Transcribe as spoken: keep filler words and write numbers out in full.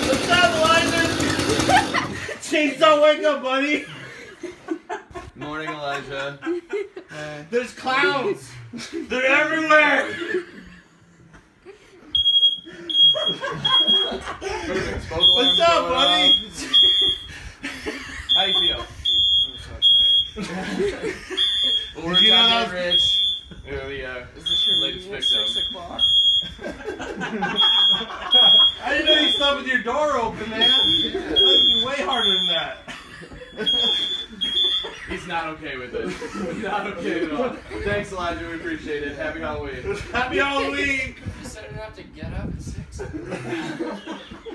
What's up, Elijah? Chainsaw, wake up, buddy. Morning, Elijah. Uh, There's clowns. They're everywhere. What's up, buddy? How you feel? I'm so tired. Well, we're you know talking that was... Rich. Here we are. Is this your Latest meeting at victim. six o'clock? I didn't know you slept with your door open, man. That would be way harder than that. He's not okay with it. He's not okay at all. Thanks, Elijah. We appreciate it. Happy Halloween. Happy Halloween. You said I didn't have to get up at six?